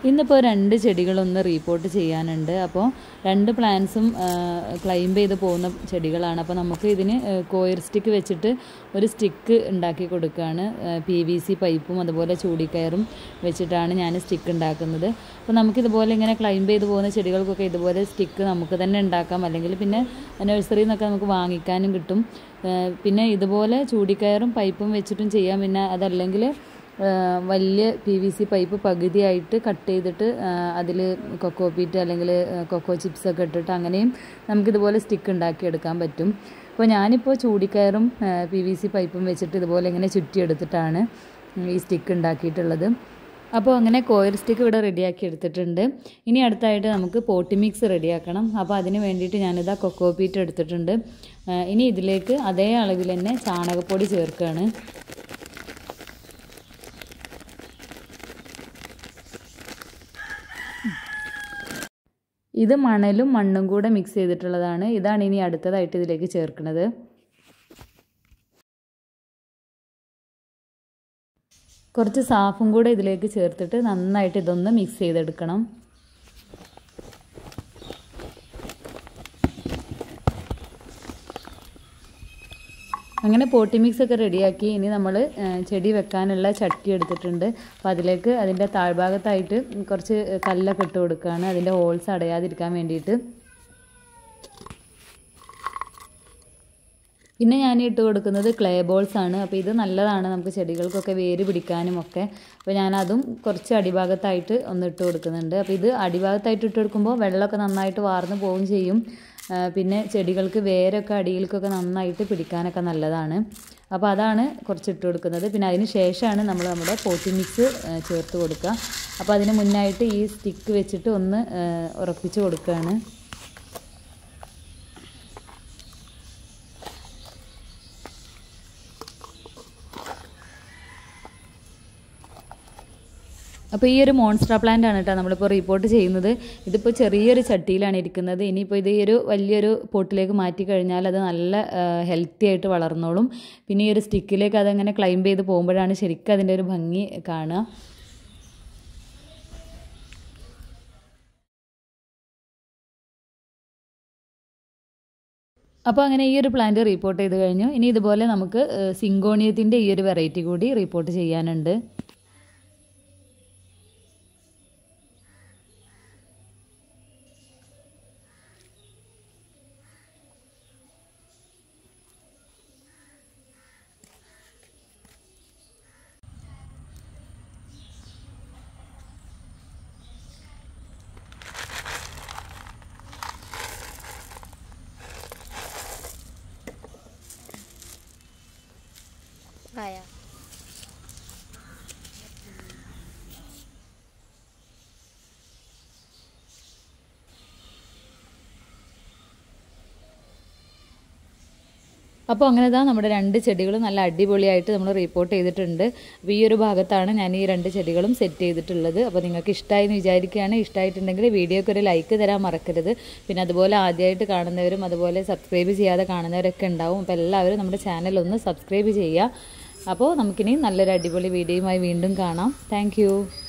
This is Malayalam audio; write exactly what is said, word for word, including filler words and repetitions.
ഇന്നിപ്പോൾ രണ്ട് ചെടികളൊന്ന് റീപോർട്ട് ചെയ്യാനുണ്ട്. അപ്പോൾ രണ്ട് പ്ലാന്റ്സും ക്ലൈംബ് ചെയ്ത് പോകുന്ന ചെടികളാണ്. അപ്പോൾ നമുക്ക് ഇതിന് കോയർ സ്റ്റിക്ക് വെച്ചിട്ട് ഒരു സ്റ്റിക്ക് ഉണ്ടാക്കി കൊടുക്കുകയാണ്. പി വി സി പൈപ്പും അതുപോലെ ചൂടിക്കയറും വെച്ചിട്ടാണ് ഞാൻ സ്റ്റിക്ക് ഉണ്ടാക്കുന്നത്. അപ്പോൾ നമുക്കിതുപോലെ ഇങ്ങനെ ക്ലൈംബ് ചെയ്ത് പോകുന്ന ചെടികൾക്കൊക്കെ ഇതുപോലെ സ്റ്റിക്ക് നമുക്ക് തന്നെ ഉണ്ടാക്കാം, അല്ലെങ്കിൽ പിന്നെ നഴ്സറിയിൽ നിന്നൊക്കെ നമുക്ക് വാങ്ങിക്കാനും കിട്ടും. പിന്നെ ഇതുപോലെ ചൂടിക്കയറും പൈപ്പും വെച്ചിട്ടും ചെയ്യാം. പിന്നെ അതല്ലെങ്കിൽ വലിയ പി വി സി പൈപ്പ് പകുതിയായിട്ട് കട്ട് ചെയ്തിട്ട് അതിൽ കൊക്കോ പീറ്റ് അല്ലെങ്കിൽ കൊക്കോ ചിപ്സൊക്കെ ഇട്ടിട്ട് അങ്ങനെയും നമുക്കിതുപോലെ സ്റ്റിക്ക് ഉണ്ടാക്കിയെടുക്കാൻ പറ്റും. അപ്പോൾ ഞാനിപ്പോൾ ചൂടിക്കയറും പി വി സി പൈപ്പും വെച്ചിട്ട് ഇതുപോലെ ഇങ്ങനെ ചുറ്റിയെടുത്തിട്ടാണ് ഈ സ്റ്റിക്ക് ഉണ്ടാക്കിയിട്ടുള്ളത്. അപ്പോൾ അങ്ങനെ കോയർ സ്റ്റിക്ക് ഇവിടെ റെഡിയാക്കി എടുത്തിട്ടുണ്ട്. ഇനി അടുത്തായിട്ട് നമുക്ക് പോട്ടി മിക്സ് റെഡിയാക്കണം. അപ്പോൾ അതിന് വേണ്ടിയിട്ട് ഞാനിതാ കൊക്കോ പീറ്റ് എടുത്തിട്ടുണ്ട്. ഇനി ഇതിലേക്ക് അതേ അളവിൽ തന്നെ ചാണകപ്പൊടി ചേർക്കുകയാണ്. ഇത് മണലും മണ്ണും കൂടെ മിക്സ് ചെയ്തിട്ടുള്ളതാണ്. ഇതാണ് ഇനി അടുത്തതായിട്ട് ഇതിലേക്ക് ചേർക്കുന്നത്. കുറച്ച് സാഫും കൂടെ ഇതിലേക്ക് ചേർത്തിട്ട് നന്നായിട്ട് ഇതൊന്ന് മിക്സ് ചെയ്തെടുക്കണം. അങ്ങനെ പോട്ടി മിക്സ് ഒക്കെ റെഡിയാക്കി ഇനി നമ്മൾ ചെടി വെക്കാനുള്ള ചട്ടി എടുത്തിട്ടുണ്ട്. അപ്പോൾ അതിലേക്ക് അതിൻ്റെ താഴ്ഭാഗത്തായിട്ട് കുറച്ച് കല്ലൊക്കെ ഇട്ട് കൊടുക്കുകയാണ്, അതിൻ്റെ ഹോൾസ് അടയാതിരിക്കാൻ വേണ്ടിയിട്ട്. പിന്നെ ഞാൻ ഇട്ട് കൊടുക്കുന്നത് ക്ലേ ബോൾസ് ആണ്. അപ്പോൾ ഇത് നല്ലതാണ് നമുക്ക് ചെടികൾക്കൊക്കെ വേര് പിടിക്കാനും ഒക്കെ. അപ്പോൾ ഞാനതും കുറച്ച് അടിഭാഗത്തായിട്ട് ഒന്ന് ഇട്ട് കൊടുക്കുന്നുണ്ട്. അപ്പോൾ ഇത് അടിഭാഗത്തായിട്ട് ഇട്ട് കൊടുക്കുമ്പോൾ വെള്ളമൊക്കെ നന്നായിട്ട് വാർന്ന് പോവുകയും ചെയ്യും. പിന്നെ ചെടികൾക്ക് വേരൊക്കെ അടിയിലേക്കൊക്കെ നന്നായിട്ട് പിടിക്കാനൊക്കെ നല്ലതാണ്. അപ്പോൾ അതാണ് കുറച്ച് ഇട്ട് കൊടുക്കുന്നത്. പിന്നെ അതിന് ശേഷമാണ് നമ്മൾ നമ്മുടെ പോട്ടി മിക്സ് ചേർത്ത് കൊടുക്കുക. അപ്പോൾ അതിന് മുന്നായിട്ട് ഈ സ്റ്റിക്ക് വെച്ചിട്ട് ഒന്ന് ഉറപ്പിച്ച് കൊടുക്കുകയാണ്. അപ്പോൾ ഈ ഒരു മോൺസ്ട്രാ പ്ലാന്റ് ആണ് കേട്ടോ നമ്മളിപ്പോൾ റിപ്പോർട്ട് ചെയ്യുന്നത്. ഇതിപ്പോൾ ചെറിയൊരു ചട്ടിയിലാണ് ഇരിക്കുന്നത്. ഇനിയിപ്പോൾ ഇത് ഈ ഒരു വലിയൊരു പോട്ടിലേക്ക് മാറ്റി കഴിഞ്ഞാൽ അത് നല്ല ഹെൽത്തി ആയിട്ട് വളർന്നോളും. പിന്നെ ഈ ഒരു സ്റ്റിക്കിലേക്ക് അതങ്ങനെ ക്ലൈംബ് ചെയ്ത് പോകുമ്പോഴാണ് ശരിക്കും അതിൻ്റെ ഒരു ഭംഗി കാണുക. അപ്പോൾ അങ്ങനെ ഈ ഒരു പ്ലാന്റ് റിപ്പോർട്ട് ചെയ്ത് കഴിഞ്ഞു. ഇനി ഇതുപോലെ നമുക്ക് സിങ്കോണിയത്തിൻ്റെ ഈ ഒരു വെറൈറ്റി കൂടി റിപ്പോർട്ട് ചെയ്യാനുണ്ട്. Kaya. അപ്പോൾ അങ്ങനെ ഇതാ നമ്മുടെ രണ്ട് ചെടികളും നല്ല അടിപൊളിയായിട്ട് നമ്മൾ റിപ്പോർട്ട് ചെയ്തിട്ടുണ്ട്. അപ്പോൾ ഈ ഒരു ഭാഗത്താണ് ഞാൻ ഈ രണ്ട് ചെടികളും സെറ്റ് ചെയ്തിട്ടുള്ളത്. അപ്പോൾ നിങ്ങൾക്ക് ഇഷ്ടമായി എന്ന് വിചാരിക്കുകയാണ്. ഇഷ്ടമായിട്ടുണ്ടെങ്കിൽ വീഡിയോയ്ക്ക് ഒരു ലൈക്ക് തരാൻ മറക്കരുത്. പിന്നെ അതുപോലെ ആദ്യമായിട്ട് കാണുന്നവരും അതുപോലെ സബ്സ്ക്രൈബ് ചെയ്യാതെ കാണുന്നവരൊക്കെ ഉണ്ടാവും. അപ്പോൾ എല്ലാവരും നമ്മുടെ ചാനൽ ഒന്ന് സബ്സ്ക്രൈബ് ചെയ്യുക. അപ്പോൾ നമുക്കിനി നല്ലൊരു അടിപൊളി വീഡിയോയുമായി വീണ്ടും കാണാം. താങ്ക്